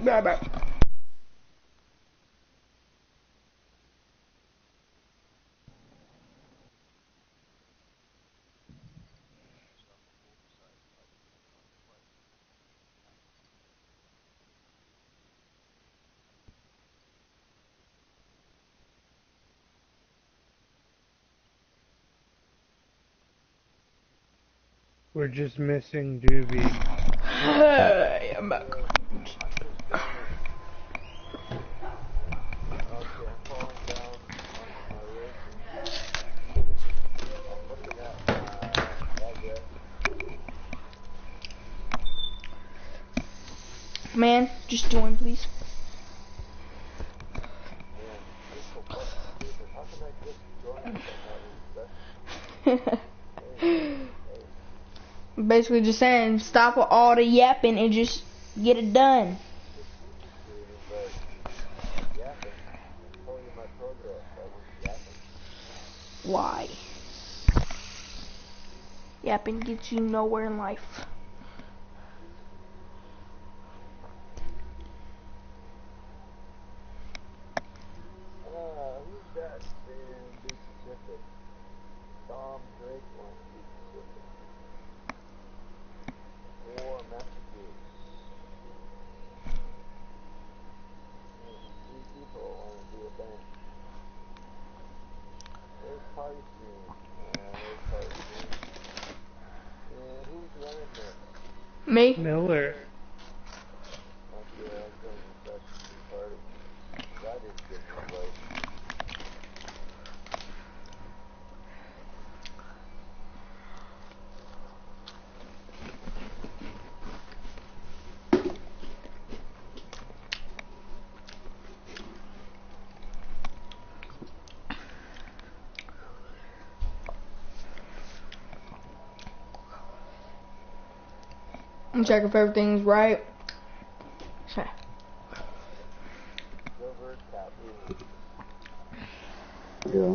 Bye bye. We're just missing Doobie. Hey, I'm back. Man, just join, please. Basically just saying, stop with all the yapping and just get it done. Why? Yapping gets you nowhere in life. Me? Miller. I'm checking if everything's right. Okay. Yeah.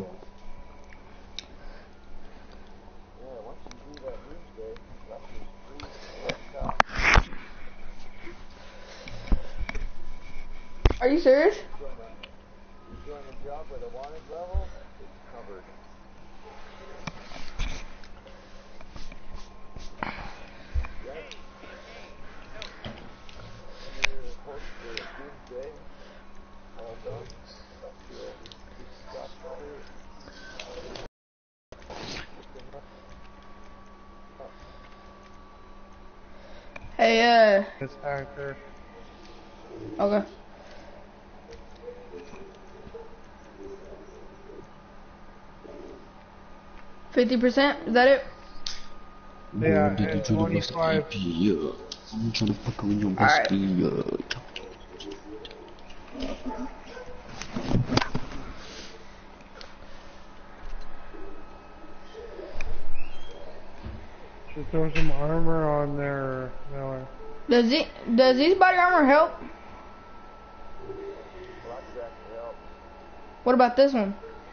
Are you serious? Hey, This hacker. okay. $50%? Is that it? Yeah, Did and you do the 25. I'm trying to put on your Alright. Should throw some armor on there, Miller. Does these body armor help? What about this one?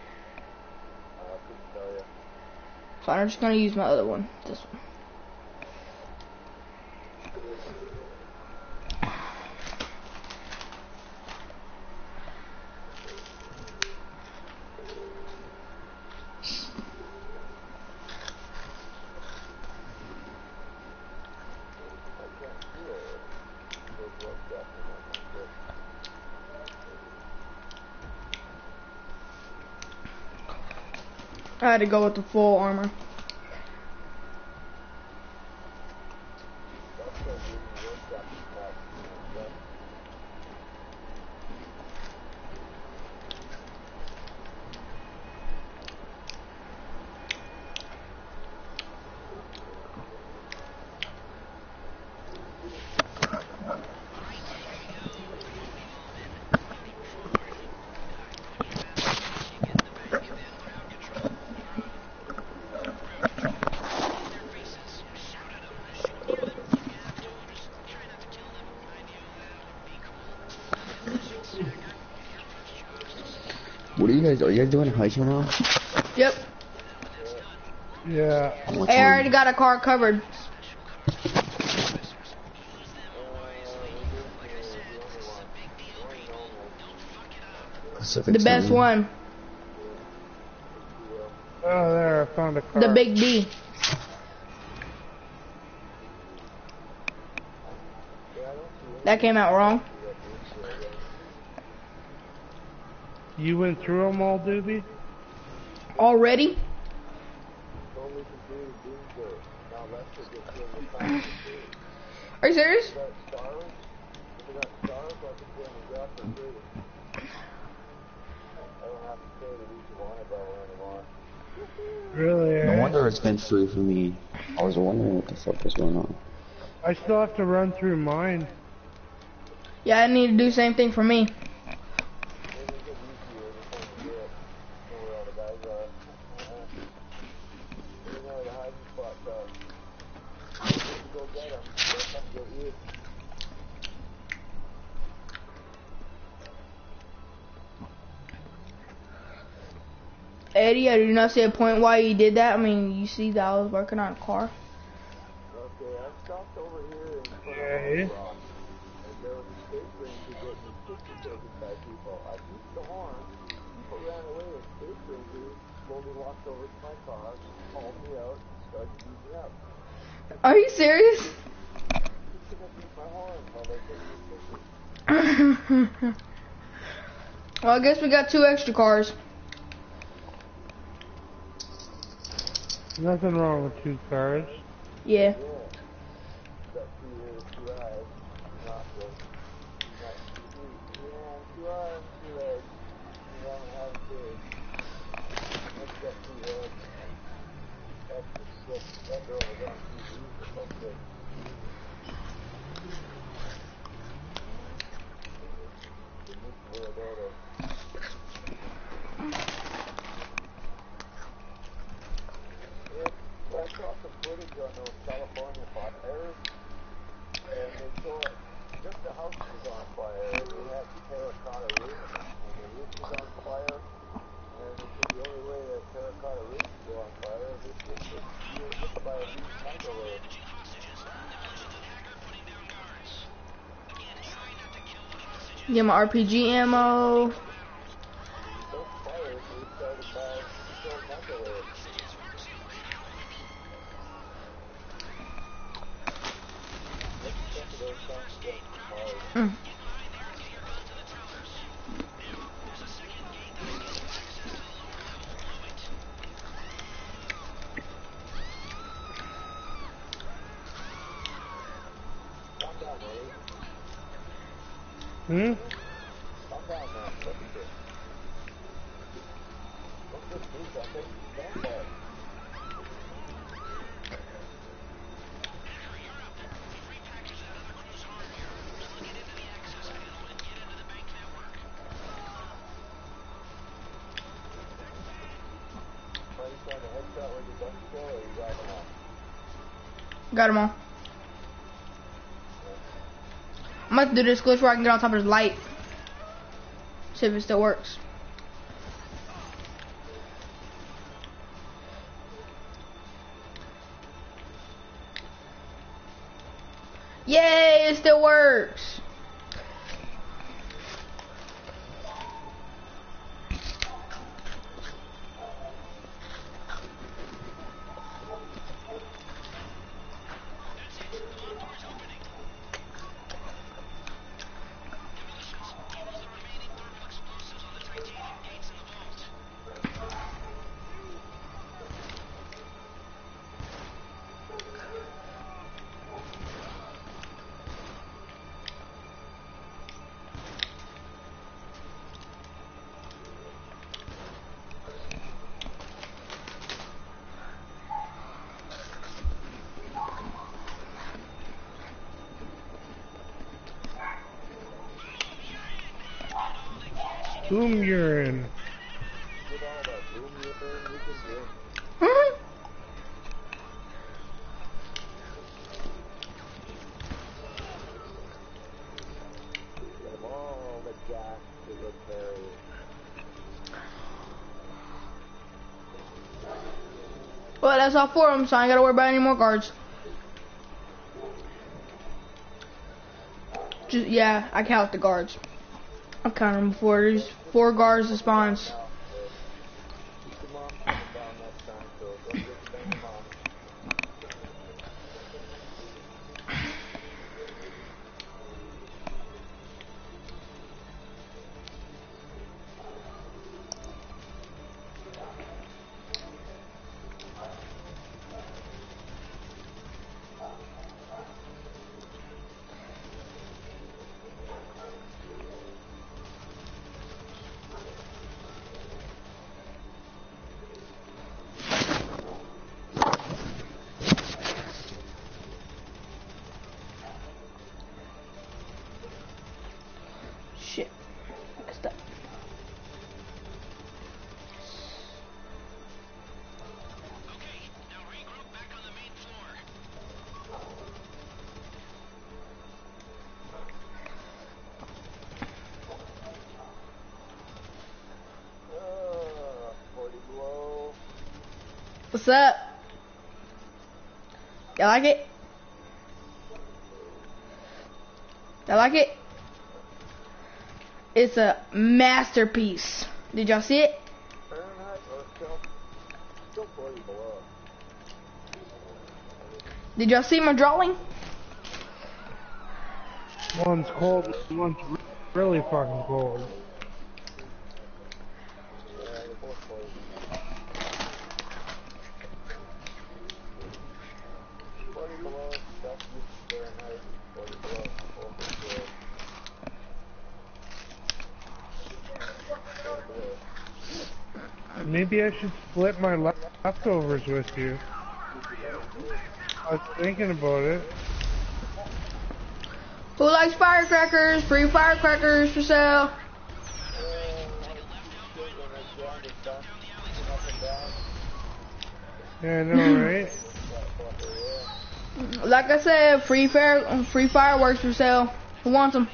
Fine, I'm just gonna use my other one. This one. I had to go with the full armor. What are you guys doing hikes now? Yep. Yeah. Hey, I already got a car covered. Pacific The best Sun. one. Oh, there, I found a car. The big B. That came out wrong. You went through them all, Doobie? Already? Are you serious? Really, No eh? wonder it's been free for me. I was wondering what the fuck was going on. I still have to run through mine. Yeah, I need to do the same thing for me. Eddie, I do not see a point why you did that. I mean, you see that I was working on a car. Okay. Are you serious? Well, I guess we got 2 extra cars. Nothing wrong with 2 cars. Yeah. Get my RPG ammo. Hmm? Got them all. I'm about to do this glitch where I can get on top of his light. See if it still works. Yay, it still works. Boom urine. Well, that's all 4 of them, so I ain't gotta worry about any more guards. Just, yeah, I count the guards. I'm counting before there's 4 guards that spawns. Shit. Messed up. What's up? Y'all like it? Y'all like it? It's a masterpiece. Did y'all see it? Did y'all see my drawing? One's cold, one's really fucking cold. Maybe I should split my leftovers with you. I was thinking about it. Who likes firecrackers? Free firecrackers for sale. Yeah, I know, right? Like I said, free fireworks for sale. Who wants them?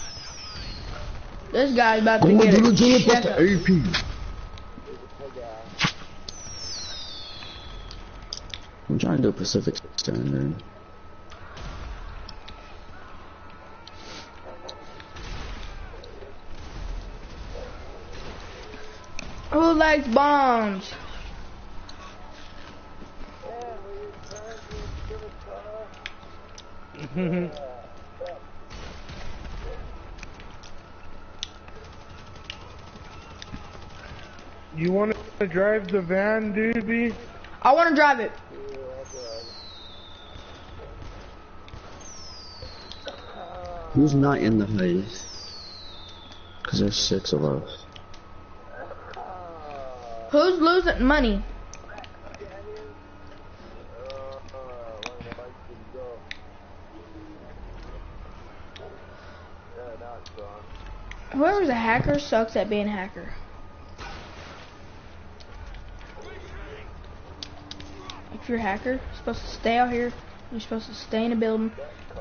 This guy's about to get it. Check up. I'm trying to do Pacific Standard. Who likes bombs? You want to drive the van, doobie? I want to drive it. Who's not in the heist? Cause there's 6 of us. Who's losing money? Whoever's a hacker sucks at being a hacker. If you're a hacker, you're supposed to stay out here. You're supposed to stay in a building.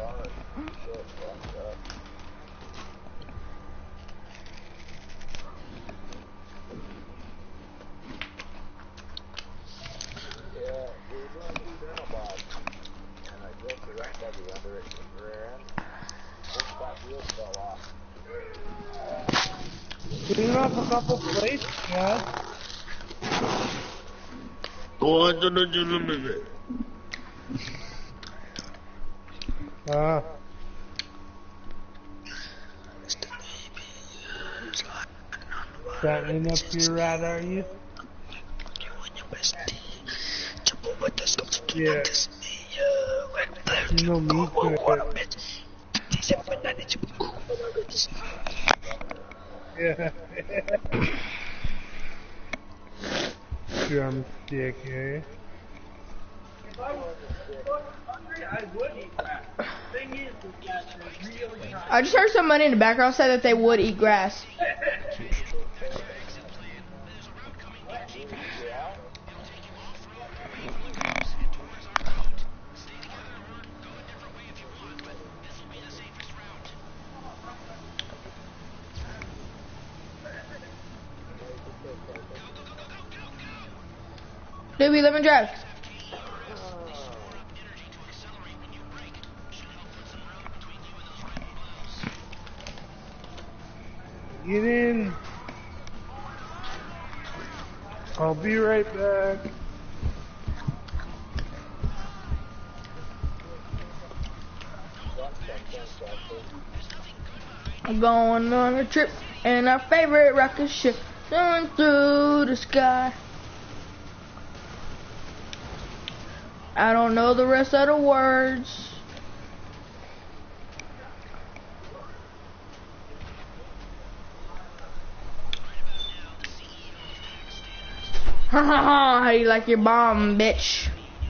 Clean up a couple plates, yeah. Settling up your rat, are you? Yeah. You know me too. Yeah. Drumstick, eh? I just heard somebody in the background say that they would eat grass. Doobie, let me drive. Get in. I'll be right back. I'm going on a trip in our favorite rocket ship, soaring through the sky. I don't know the rest of the words. Ha ha ha, how you like your bomb, bitch?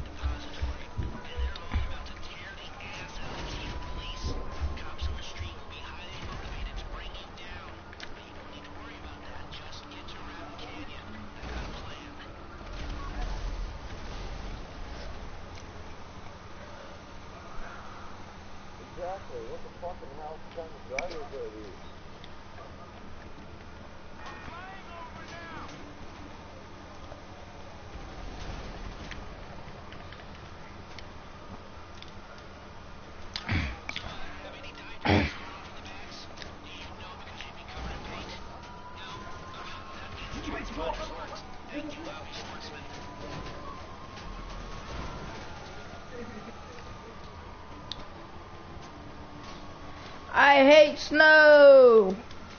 I hate snow.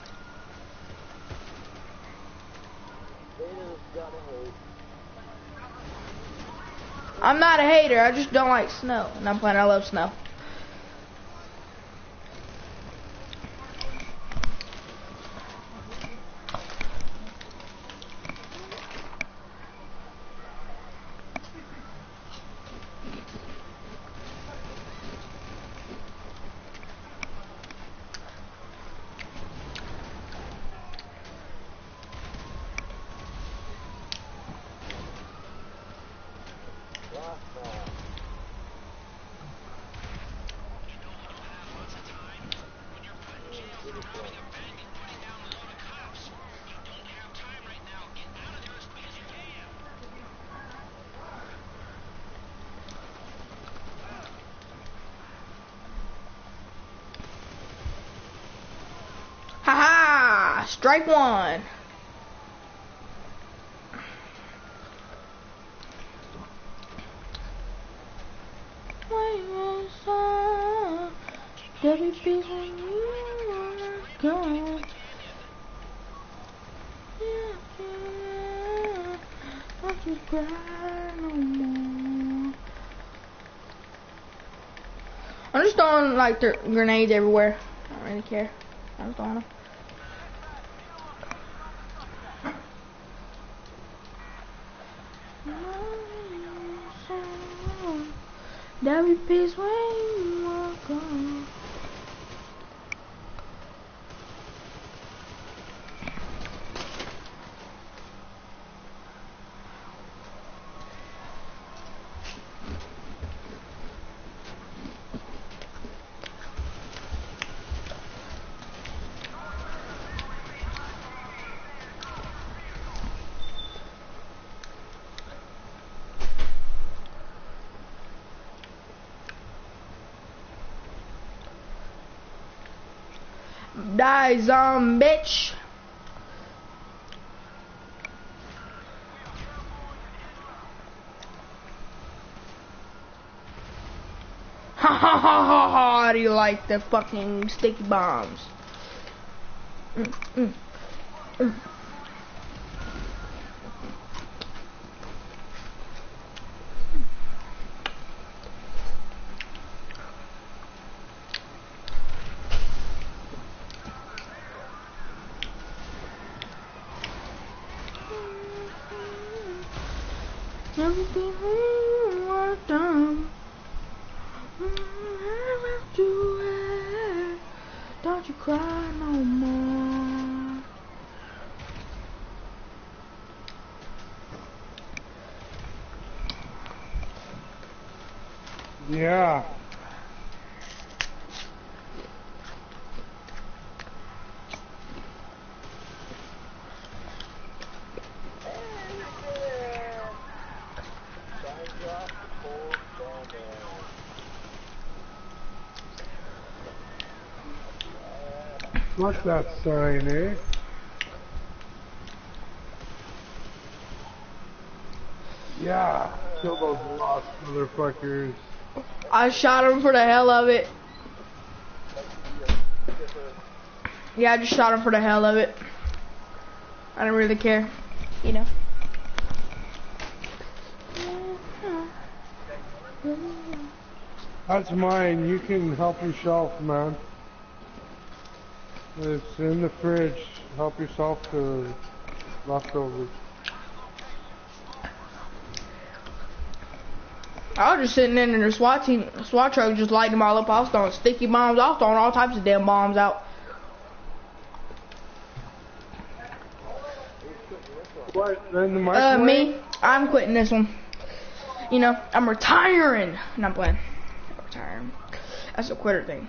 I'm not a hater, I just don't like snow. And I'm playing, I love snow. Haha! Strike one. WP's when you wanna go. Don't you cry no more. I'm just throwing like grenades everywhere. I don't really care. I'm just throwing them. WP's when you wanna go. Die, zombie bitch. Ha ha ha ha ha. How do you like the fucking sticky bombs? Mm. Everything we were done. Don't you cry no more. Yeah. Fuck that sign, eh? Yeah, kill those lost motherfuckers. I shot him for the hell of it. Yeah, I just shot him for the hell of it. I don't really care, you know. That's mine. You can help yourself, man. It's in the fridge. Help yourself to leftovers. I was just sitting in the SWAT truck, just lighting them all up. I was throwing sticky bombs. I was throwing all types of damn bombs out. What? In the microwave? Me, I'm quitting this one. You know, I'm retiring. No, I'm playing. I'm retiring. That's a quitter thing.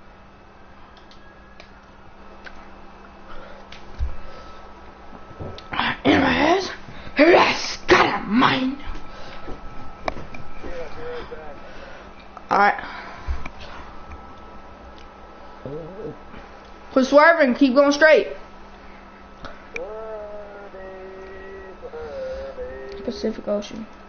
In my head, yes, got a mind. Alright. Quit swerving, keep going straight. Pacific Ocean.